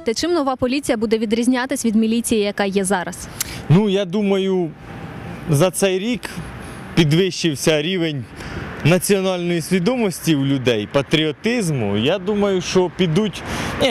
думаєте, чим нова поліція буде відрізнятись від міліції, яка є зараз? Ну, я думаю, за цей рік підвищився рівень національної свідомості у людей, патріотизму. Я думаю, що підуть,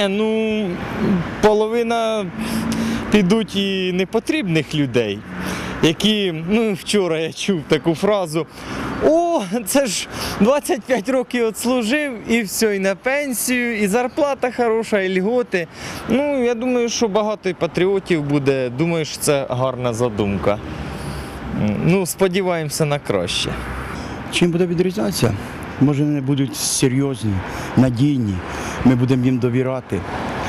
половина підуть і непотрібних людей, які, вчора я чув таку фразу: «О, це ж 25 років відслужив і все, і на пенсію, і зарплата хороша, і льготи». Я думаю, що багато патріотів буде, думаю, що це гарна задумка. Сподіваємося на краще. Чим буде відрізнятися? Може, вони будуть серйозні, надійні, ми будемо їм довіряти.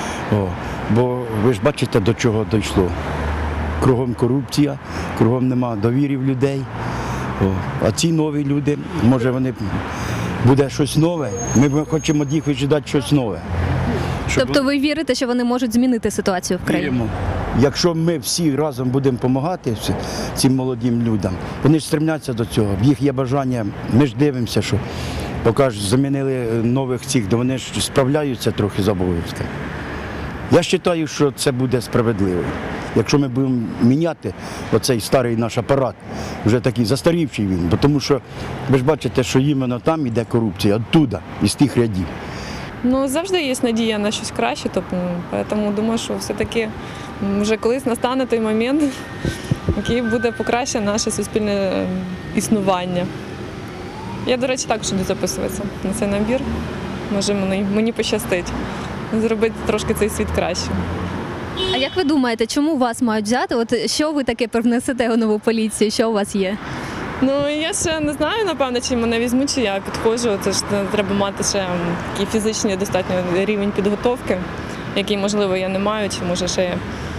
Бо ви ж бачите, до чого дійшло. Кругом корупція, кругом нема довіри в людей. А ці нові люди, може буде щось нове, ми хочемо від них вижидати щось нове. Тобто ви вірите, що вони можуть змінити ситуацію в країні? Віримо. Якщо ми всі разом будемо допомагати цим молодим людям, вони ж стремляться до цього, в їх є бажання, ми ж дивимося, що поки ж замінили нових цих, то вони ж справляються трохи з обов'язками. Я вважаю, що це буде справедливо. Якщо ми будемо міняти оцей старий наш апарат, вже такий застарівший він, тому що ви ж бачите, що іменно там йде корупція, оттуда, із тих рядів. Завжди є надія на щось краще, тому думаю, що все-таки вже колись настане той момент, який буде покращити наше суспільне існування. Я, до речі, також буду записуватися на цей набір. Може, мені пощастить зробити трошки цей світ кращим. А як ви думаєте, чому вас мають взяти? Що ви таке привнесете у нову поліцію, що у вас є? Я ще не знаю, напевно, чи мене візьмуть, чи я підходжу. Це ж треба мати ще такий фізичний достатньо рівень підготовки, який, можливо, я не маю, чи може ще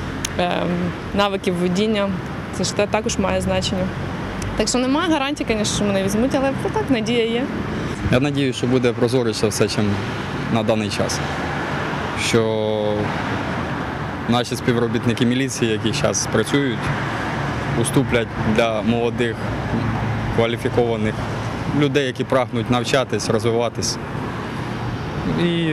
навиків водіння. Це ж також має значення. Так що немає гарантій, звісно, що мене візьмуть, але так, надія є. Я сподіваюся, що буде прозоріше все, чим на даний час. Що наші співробітники міліції, які зараз працюють, уступлять для молодих, кваліфікованих людей, які прагнуть навчатись, розвиватись. І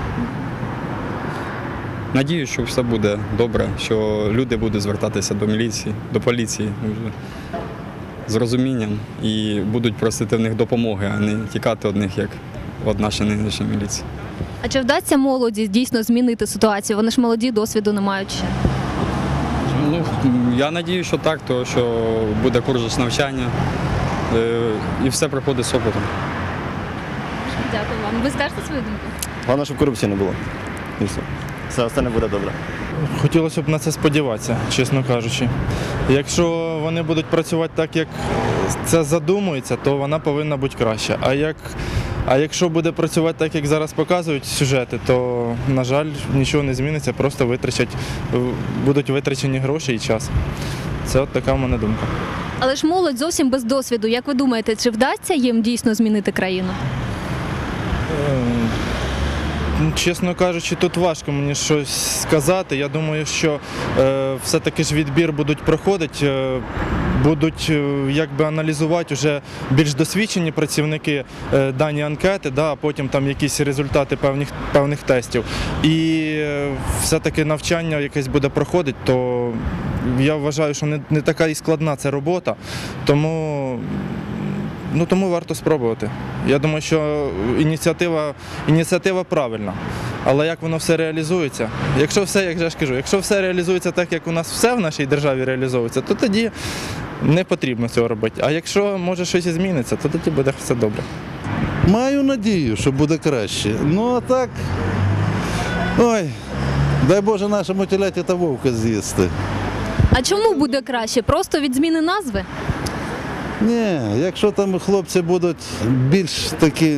надіюсь, що все буде добре, що люди будуть звертатися до міліції, до поліції з розумінням і будуть просити в них допомоги, а не тікати від них, як від нашої нинішньої міліції. А чи вдасться молоді дійсно змінити ситуацію? Вони ж молоді, досвіду не мають ще. Я сподіваюся, що так, тому що буде курс навчання і все приходить з опитом. Дякую вам. Ви скажете свою думку? Головне, щоб корупції не було. І все. Все остальне буде добре. Хотілося б на це сподіватися, чесно кажучи. Якщо вони будуть працювати так, як це задумується, то вона повинна бути краща. А якщо буде працювати так, як зараз показують сюжети, то, на жаль, нічого не зміниться, просто будуть витрачені гроші і час. Це от така в мене думка. Але ж молодь зовсім без досвіду. Як ви думаєте, чи вдасться їм дійсно змінити країну? Чесно кажучи, тут важко мені щось сказати. Я думаю, що все-таки ж відбір будуть проходити, будуть аналізувати вже більш досвідчені працівники дані анкети, а потім там якісь результати певних тестів. І все-таки навчання якесь буде проходити, то я вважаю, що не така і складна ця робота, тому варто спробувати. Я думаю, що ініціатива правильна. Але як воно все реалізується? Якщо все реалізується так, як у нас все в нашій державі реалізовується, то тоді не потрібно цього робити. А якщо, може, щось і зміниться, то тоді буде все добре. Маю надію, що буде краще. А так, дай Боже нашому теляті та вовка з'їсти. А чому буде краще? Просто від зміни назви? Ні, якщо там хлопці будуть більш такі,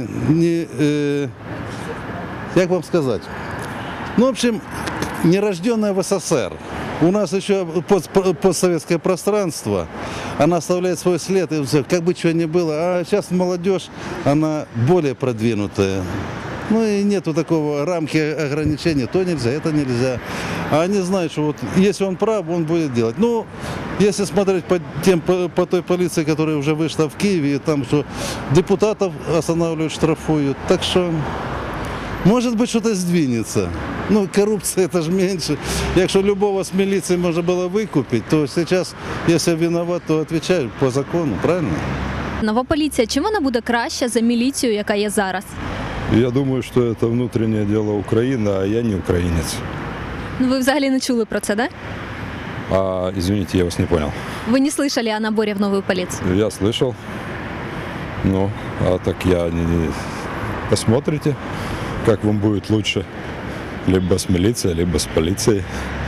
як вам сказати, в общем, нерожденные в СССР. У нас еще постсоветское пространство, она оставляет свой след, и все, как бы чего ни было. А сейчас молодежь, она более продвинутая. И нету такого рамки ограничений, то нельзя, это нельзя. А они знают, что если он прав, он будет делать. Если смотреть по той полиции, которая уже вышла в Киеве, там что депутатов останавливают, штрафуют. Так что может быть, что-то сдвинется. Ну, коррупция это же меньше. Якщо любого с милиции можно было выкупить, то сейчас, если виноват, то отвечаю по закону, правильно? Нова поліція, чим вона буде краще за міліцію, яка є зараз? Я думаю, что это внутреннее дело Украины, а я не украинец. Ну ви взагалі не чули про це, да? Извините, я вас не понял. Ви не слышали о наборі в нову поліцію? Я слышал. Ну, а так посмотрите, как вам будет лучше. Либо с милицией, либо с полицией.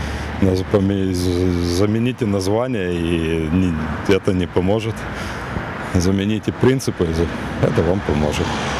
Замените название, и это не поможет. Замените принципы, это вам поможет.